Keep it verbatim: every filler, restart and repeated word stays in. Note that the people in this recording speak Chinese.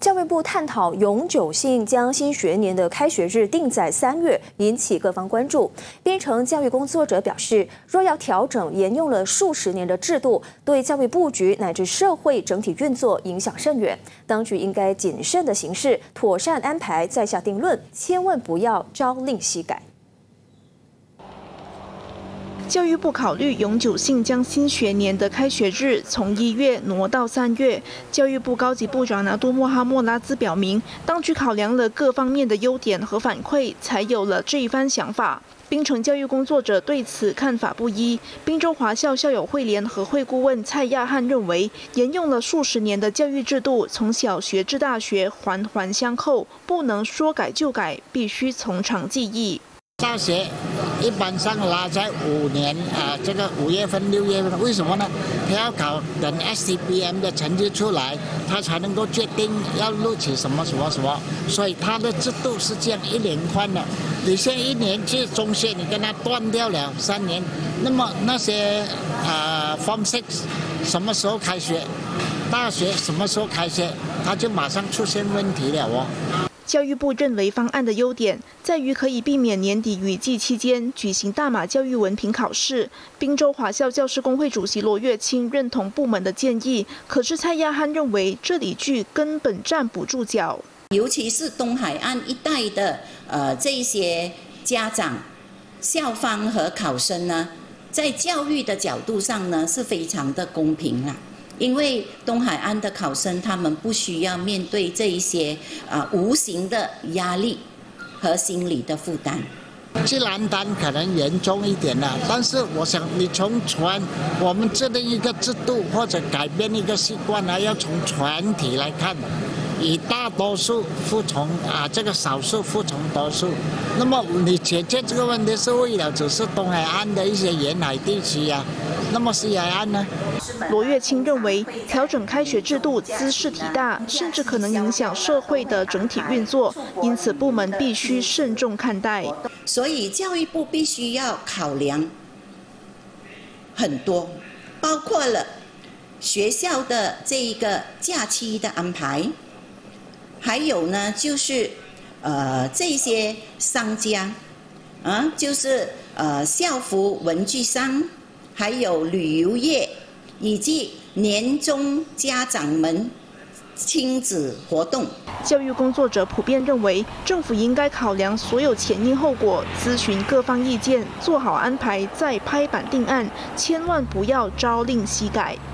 教育部探讨永久性将新学年的开学日定在三月，引起各方关注。编程教育工作者表示，若要调整沿用了数十年的制度，对教育布局乃至社会整体运作影响甚远。当局应该谨慎的行事，妥善安排，再下定论，千万不要朝令夕改。 教育部考虑永久性将新学年的开学日从一月挪到三月。教育部高级部长拿督莫哈默拉兹表明，当局考量了各方面的优点和反馈，才有了这一番想法。槟城教育工作者对此看法不一。宾州华校校友会联合会顾问蔡亚汉认为，沿用了数十年的教育制度，从小学至大学环环相扣，不能说改就改，必须从长计议。 大学一般上拉在五年啊，这个五月份、六月份，为什么呢？他要考等 S C B M 的成绩出来，他才能够决定要录取什么什么什么。所以他的制度是这样一连贯的。你现在一年去中学，你跟他断掉了三年，那么那些啊 Form Six 什么时候开学？大学什么时候开学？他就马上出现问题了哦。 教育部认为方案的优点在于可以避免年底雨季期间举行大马教育文凭考试。宾州华校教师工会主席罗月清认同部门的建议，可是蔡亚汉认为这理据根本站不住脚。 尤其是东海岸一带的呃这些家长、校方和考生呢，在教育的角度上呢是非常的公平啦。 因为东海岸的考生，他们不需要面对这一些啊、呃、无形的压力和心理的负担。 吉兰丹可能严重一点了，但是我想你从全我们制定一个制度或者改变一个习惯呢，要从全体来看，以大多数服从啊，这个少数服从多数。那么你解决这个问题是为了只是东海岸的一些沿海地区呀、啊，那么西海岸呢？ 罗月清认为，调整开学制度兹事体大，甚至可能影响社会的整体运作，因此部门必须慎重看待。 所以教育部必须要考量很多，包括了学校的这一个假期的安排，还有呢就是呃这些商家啊，就是呃校服文具商，还有旅游业。 以及年中家长们亲子活动， 教育工作者普遍认为，政府应该考量所有前因后果，咨询各方意见，做好安排，再拍板定案，千万不要朝令夕改。